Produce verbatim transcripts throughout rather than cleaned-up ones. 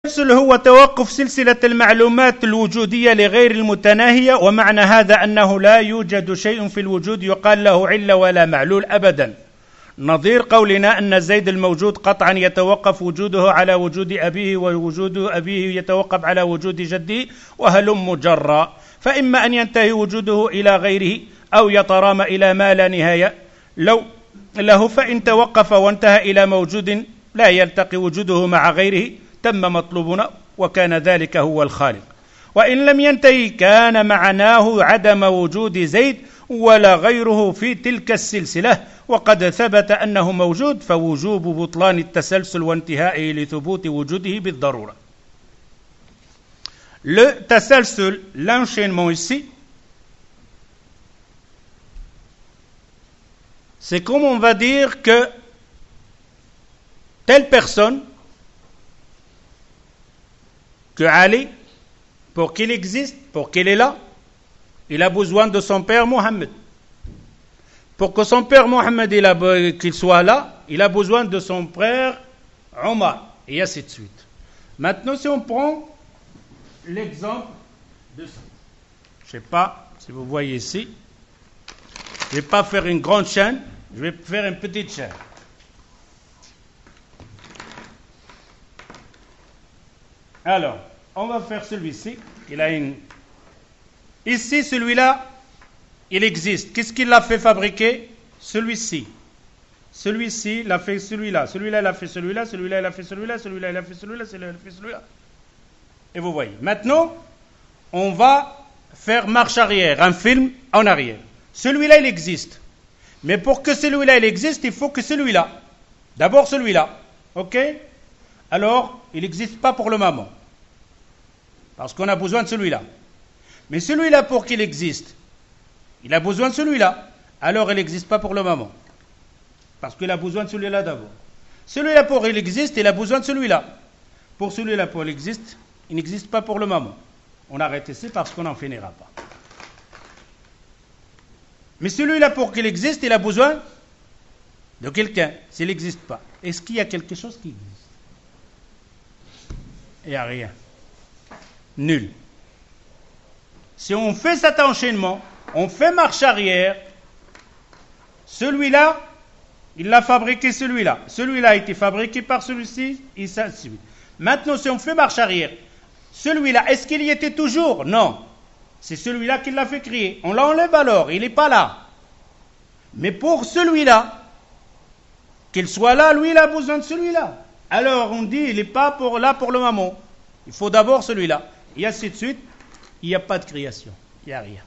التسلسل هو توقف سلسلة المعلومات الوجودية لغير المتناهية، ومعنى هذا أنه لا يوجد شيء في الوجود يقال له علة ولا معلول أبدا، نظير قولنا أن زيد الموجود قطعا يتوقف وجوده على وجود أبيه، ووجود أبيه يتوقف على وجود جده، وهلم جرا، فإما أن ينتهي وجوده إلى غيره أو يترامى إلى ما لا نهاية لو له، فإن توقف وانتهى إلى موجود لا يلتقي وجوده مع غيره تم مطلوبنا وكان ذلك هو الخالق، وإن لم ينتهي كان معناه عدم وجود زيد ولا غيره في تلك السلسلة، وقد ثبت أنه موجود فوجوب بطلان التسلسل وانتهائه لثبوت وجوده بالضرورة. Le تسلسل, l'enchaînement ici, c'est comme on va dire que telle personne, que Ali, pour qu'il existe, pour qu'il est là, il a besoin de son père Mohammed. Pour que son père Mohammed il a, qu'il soit là, il a besoin de son frère Omar, et ainsi de suite. Maintenant, si on prend l'exemple de ça, je ne sais pas si vous voyez ici, je ne vais pas faire une grande chaîne, je vais faire une petite chaîne. Alors, on va faire celui-ci. Il a une... Ici, celui-là, il existe. Qu'est-ce qu'il a fait fabriquer? Celui-ci. Celui-ci, il a fait celui-là. Celui-là, il a fait celui-là. Celui-là, il a fait celui-là. Celui-là, il a fait celui-là. Celui-là, il a fait celui-là. Et vous voyez. Maintenant, on va faire marche arrière, un film en arrière. Celui-là, il existe. Mais pour que celui-là, il existe, il faut que celui-là. D'abord celui-là. OK? Alors, il n'existe pas pour le moment. Parce qu'on a besoin de celui-là. Mais celui-là, pour qu'il existe, il a besoin de celui-là. Alors, il n'existe pas pour le moment. Parce qu'il a besoin de celui-là d'abord. Celui-là, pour qu'il existe, il a besoin de celui-là. Pour celui-là, pour qu'il existe, il n'existe pas pour le moment. On arrête ici parce qu'on n'en finira pas. Mais celui-là, pour qu'il existe, il a besoin de quelqu'un. S'il n'existe pas. Est-ce qu'il y a quelque chose qui existe? Il n'y a rien. Nul. Si on fait cet enchaînement, on fait marche arrière, celui-là, il l'a fabriqué celui-là. Celui-là a été fabriqué par celui-ci, et ça suit. Maintenant, si on fait marche arrière, celui-là, est-ce qu'il y était toujours? Non. C'est celui-là qui l'a fait créer. On l'enlève alors, il n'est pas là. Mais pour celui-là, qu'il soit là, lui, il a besoin de celui-là. Alors, on dit, il n'est pas pour, là pour le moment. Il faut d'abord celui-là. Et ainsi de suite, il n'y a pas de création. Il n'y a rien.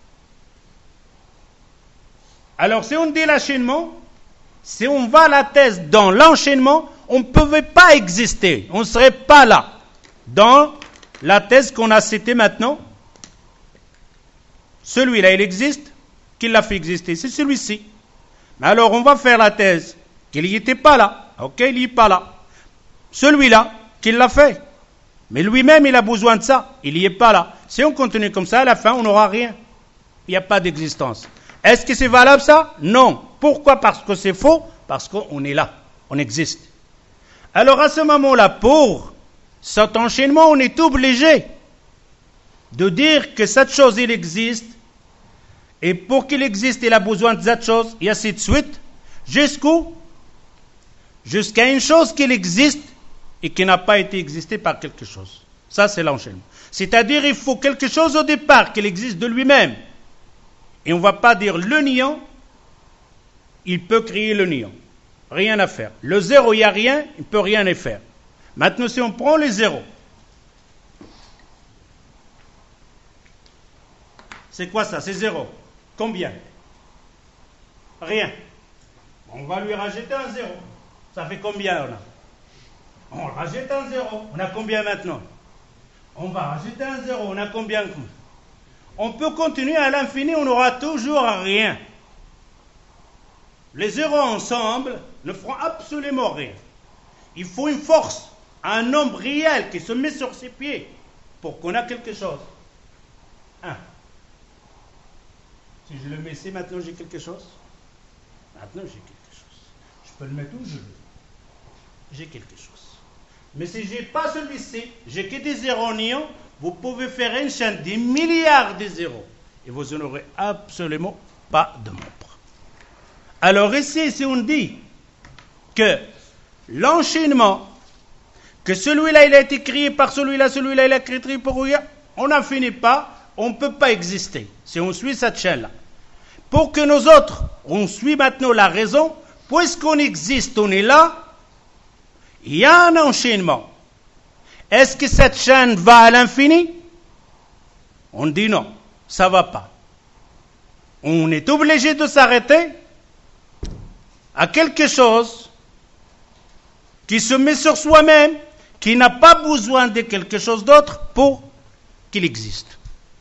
Alors, si on dit l'enchaînement, si on va à la thèse dans l'enchaînement, on ne pouvait pas exister. On ne serait pas là. Dans la thèse qu'on a citée maintenant, celui-là, il existe. Qui l'a fait exister? C'est celui-ci. Mais alors, on va faire la thèse qu'il n'y était pas là. Ok, il n'y est pas là. Celui-là, qui l'a fait. Mais lui-même, il a besoin de ça. Il n'y est pas là. Si on continue comme ça, à la fin, on n'aura rien. Il n'y a pas d'existence. Est-ce que c'est valable ça? Non. Pourquoi? Parce que c'est faux. Parce qu'on est là. On existe. Alors à ce moment-là, pour cet enchaînement, on est obligé de dire que cette chose, il existe. Et pour qu'il existe, il a besoin de cette chose. Et ainsi de suite. Jusqu'où? Jusqu'à une chose qu'il existe et qui n'a pas été existée par quelque chose. Ça, c'est l'enchaînement. C'est-à-dire, il faut quelque chose au départ, qu'il existe de lui-même. Et on ne va pas dire le néant, il peut créer le néant. Rien à faire. Le zéro, il n'y a rien, il ne peut rien y faire. Maintenant, si on prend les zéros, c'est quoi ça? C'est zéro. Combien? Rien. On va lui rajouter un zéro. Ça fait combien on a? On rajoute un zéro. On a combien maintenant? On va rajouter un zéro. On a combien? On peut continuer à l'infini, on aura toujours rien. Les zéros ensemble ne feront absolument rien. Il faut une force, un nombre réel qui se met sur ses pieds pour qu'on ait quelque chose. Un. Si je le mets ici, maintenant j'ai quelque chose. Maintenant j'ai quelque chose. Je peux le mettre où je veux. J'ai quelque chose. Mais si je n'ai pas celui-ci, j'ai que des zéros néons, vous pouvez faire une chaîne des milliards de zéros. Et vous n'aurez absolument pas de nombre. Alors ici, si on dit que l'enchaînement, que celui-là, il a été créé par celui-là, celui-là, il a été créé pour lui, on n'en finit pas, on ne peut pas exister si on suit cette chaîne-là. Pour que nous autres, on suit maintenant la raison, puisqu'on existe, on est là, il y a un enchaînement. Est-ce que cette chaîne va à l'infini? On dit non, ça ne va pas. On est obligé de s'arrêter à quelque chose qui se met sur soi-même, qui n'a pas besoin de quelque chose d'autre pour qu'il existe.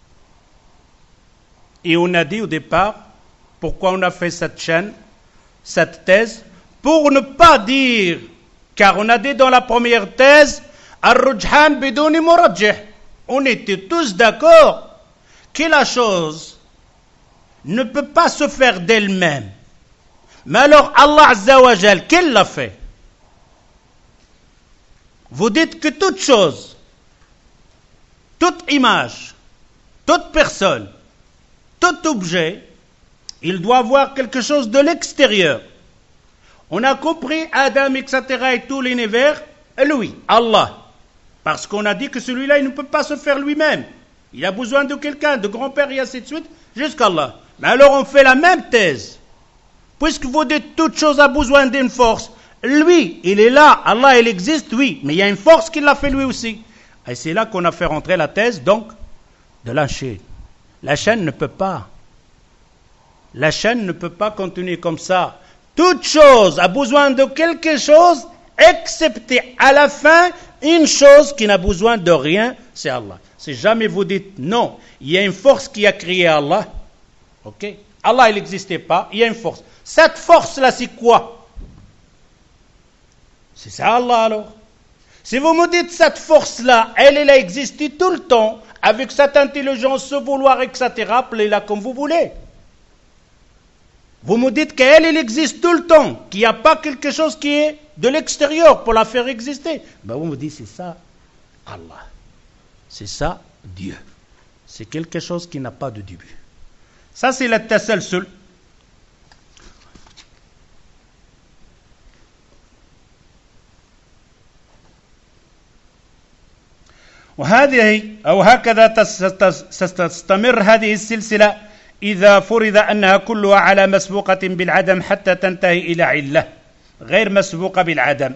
Et on a dit au départ, pourquoi on a fait cette chaîne, cette thèse, pour ne pas dire, car on a dit dans la première thèse, Ar-Rujhan bidouni murajjih. On était tous d'accord que la chose ne peut pas se faire d'elle-même. Mais alors Allah Azza wa Jal, qu'elle l'a fait? Vous dites que toute chose, toute image, toute personne, tout objet, il doit avoir quelque chose de l'extérieur. On a compris Adam, et cetera et tout l'univers, lui, Allah. Parce qu'on a dit que celui-là, il ne peut pas se faire lui-même. Il a besoin de quelqu'un, de grand-père et ainsi de suite, jusqu'à Allah. Mais alors on fait la même thèse. Puisque vous dites toute chose a besoin d'une force. Lui, il est là, Allah, il existe, oui, mais il y a une force qui l'a fait lui aussi. Et c'est là qu'on a fait rentrer la thèse, donc, de la chaîne. La chaîne ne peut pas. La chaîne ne peut pas continuer comme ça. Toute chose a besoin de quelque chose, excepté à la fin, une chose qui n'a besoin de rien, c'est Allah. Si jamais vous dites non, il y a une force qui a créé Allah, ok? Allah, il n'existait pas, il y a une force. Cette force-là, c'est quoi? C'est ça Allah alors. Si vous me dites cette force-là, elle, elle a existé tout le temps, avec cette intelligence, ce vouloir, et cetera, appelez-la comme vous voulez. Vous me dites qu'elle, elle existe tout le temps, qu'il n'y a pas quelque chose qui est de l'extérieur pour la faire exister. Ben vous me dites, c'est ça Allah. C'est ça Dieu. C'est quelque chose qui n'a pas de début. Ça, c'est le tasalsul. وهذه أو هكذا تستمر هذه السلسلة إذا فرض أنها كلها على مسبوقة بالعدم حتى تنتهي إلى علة غير مسبوقة بالعدم.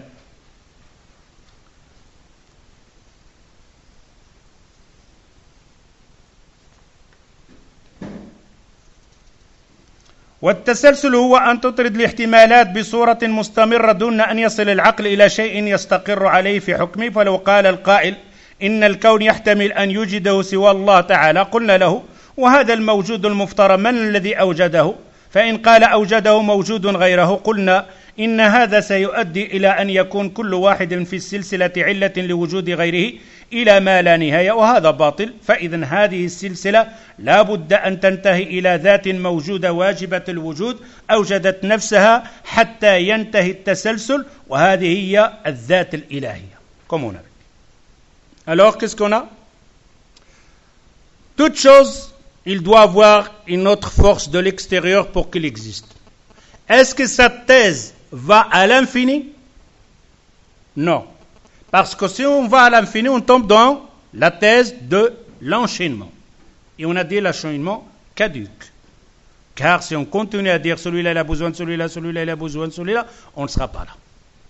والتسلسل هو أن تطرد الاحتمالات بصورة مستمرة دون أن يصل العقل إلى شيء يستقر عليه في حكمه. فلو قال القائل إن الكون يحتمل أن يوجده سوى الله تعالى قلنا له وهذا الموجود المفترض من الذي أوجده؟ فإن قال أوجده موجود غيره قلنا إن هذا سيؤدي إلى أن يكون كل واحد في السلسلة علة لوجود غيره إلى ما لا نهاية وهذا باطل. فإذا هذه السلسلة لا بد أن تنتهي إلى ذات موجودة واجبة الوجود أوجدت نفسها حتى ينتهي التسلسل وهذه هي الذات الإلهية. Comme on a vu. Alors qu'est-ce qu'on a? Toute chose, il doit avoir une autre force de l'extérieur pour qu'il existe. Est-ce que cette thèse va à l'infini? Non. Parce que si on va à l'infini, on tombe dans la thèse de l'enchaînement. Et on a dit l'enchaînement caduque. Car si on continue à dire celui-là il a besoin de celui-là, celui-là il a besoin de celui-là, on ne sera pas là.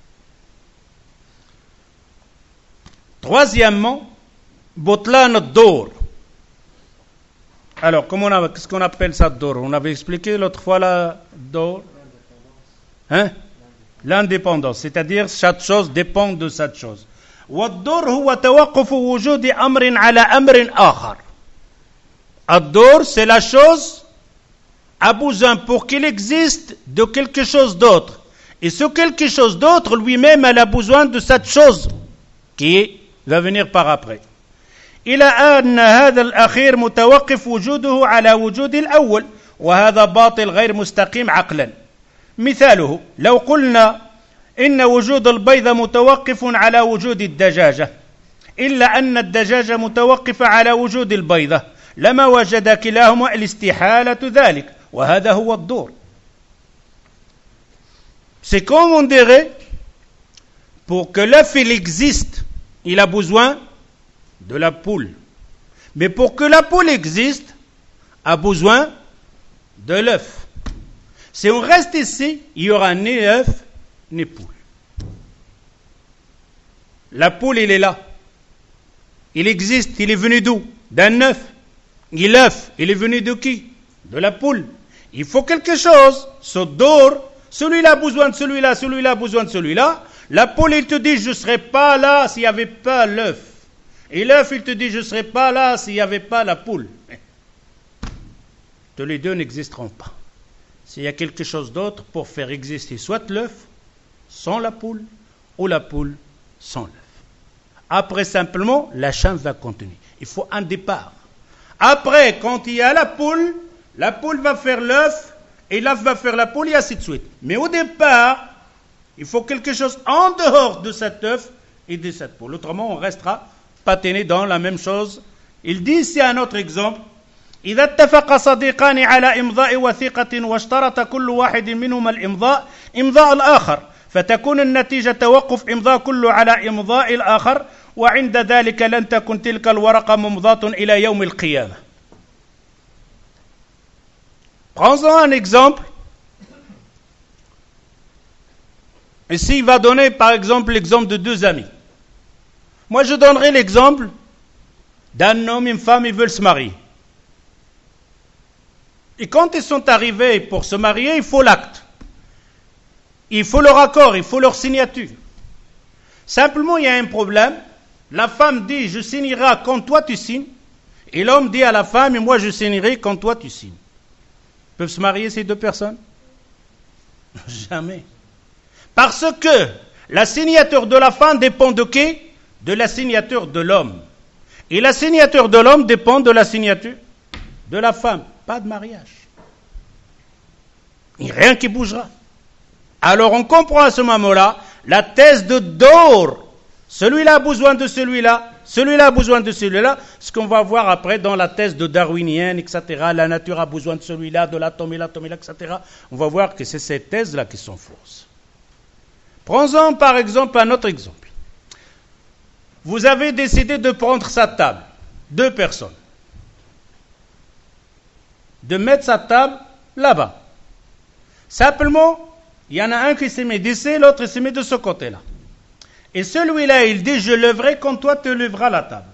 Troisièmement, Botlan ad-Dor. Alors, comment on a, qu'est-ce qu'on appelle ça Dor? On avait expliqué l'autre fois la Dor. Hein? L'indépendance, c'est-à-dire chaque chose dépend de cette chose. والدور هو توقف وجود أمر على أمر آخر. الدور, c'est la chose a besoin pour qu'il existe de quelque chose d'autre. Et ce quelque chose d'autre, lui-même, elle a besoin de cette chose qui va venir par après. إلى أن هذا الأخير متوقف وجوده على وجود الأول وهذا باطل غير مستقيم عقلا. مثاله لو قلنا إن وجود البيضة متوقف على وجود الدجاجة إلا أن الدجاجة متوقفة على وجود البيضة لما وجد كلاهما الاستحالة ذلك وهذا هو الدور. C'est comme on dirait, pour que l'œuf il existe, il a besoin de la poule. Mais pour que la poule existe, a besoin de l'œuf. Si on reste ici, il n'y aura ni œuf, ni poule. La poule, il est là. Il existe, il est venu d'où? D'un œuf. Et l'œuf, il est venu de qui? De la poule. Il faut quelque chose, ce dor, celui-là a besoin de celui-là, celui-là a besoin de celui-là. La poule, il te dit, je ne serais pas là s'il n'y avait pas l'œuf. Et l'œuf, il te dit, je ne serais pas là s'il n'y avait pas la poule. Tous les deux n'existeront pas. S'il y a quelque chose d'autre pour faire exister soit l'œuf sans la poule, ou la poule sans l'œuf. Après, simplement, la chaîne va continuer. Il faut un départ. Après, quand il y a la poule, la poule va faire l'œuf, et l'œuf va faire la poule, et ainsi de suite. Mais au départ, il faut quelque chose en dehors de cet œuf et de cette poule. Autrement, on restera patiné dans la même chose. Il dit ici un autre exemple. إذا اتفق صديقان على إمضاء وثيقة واشترط كل واحد منهما الإمضاء إمضاء الآخر فتكون النتيجة توقف إمضاء كل على إمضاء الآخر وعند ذلك لن تكن تلك الورقة ممضاة إلى يوم القيامة. Prenons un exemple. Ici, il va donner par exemple l'exemple de deux amis. Moi, je donnerai l'exemple d'un homme et une femme, ils veulent se marier. Et quand ils sont arrivés pour se marier, il faut l'acte. Il faut leur accord, il faut leur signature. Simplement, il y a un problème. La femme dit, je signerai quand toi tu signes. Et l'homme dit à la femme, et moi je signerai quand toi tu signes. Peuvent se marier ces deux personnes? Jamais. Parce que la signature de la femme dépend de qui? De la signature de l'homme. Et la signature de l'homme dépend de la signature de la femme. Pas de mariage. Il n'y a rien qui bougera. Alors on comprend à ce moment-là la thèse de Dor. Celui-là a besoin de celui-là, celui-là a besoin de celui-là. Ce qu'on va voir après dans la thèse de darwinienne, et cetera. La nature a besoin de celui-là, de l'atome et l'atome et là, et cetera. On va voir que c'est ces thèses-là qui sont fausses. Prenons par exemple un autre exemple. Vous avez décidé de prendre sa table, deux personnes. De mettre sa table là-bas. Simplement, il y en a un qui se met d'ici, l'autre se met de ce côté-là. Et celui-là, il dit, je lèverai quand toi te lèveras la table.